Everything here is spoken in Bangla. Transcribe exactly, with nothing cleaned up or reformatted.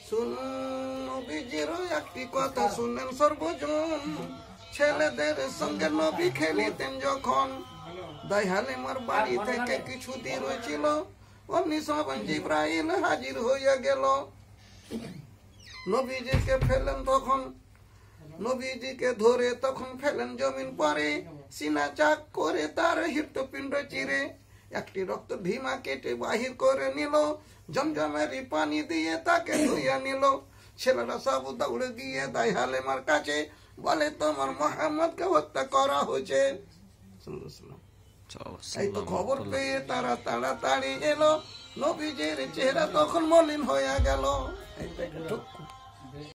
শুন নবীজির একটি কথা শুনেন সর্বজন, ছেলেদের সঙ্গে নবী খেলিতেন যখন, দাইহালিমার বাড়ি থেকে কিছু দূর ছিল, অমনি সময় জিবরাইল হাজির হইয়া গেল। নবীজিকে ফেলেন তখন, নবীজিকে ধরে তখন ফেলেন জমিন পরে, সিনা চাক করে তার হৃৎপিণ্ড চিরে, একটি রক্ত ভীমা কেটে বাহির করে নিল, জমজমেরি পানি দিয়ে তাকে ধুইয়া নিল। ছেলেরা সব দৌড়ে গিয়ে দাইহালিমার কাছে বলে, তোমার মোহাম্মদকে হত্যা করা হয়েছে। এই তো খবর পেয়ে তারা তাড়াতাড়ি এলো, নবীজির চেহারা তখন মলিন হয়ে গেল।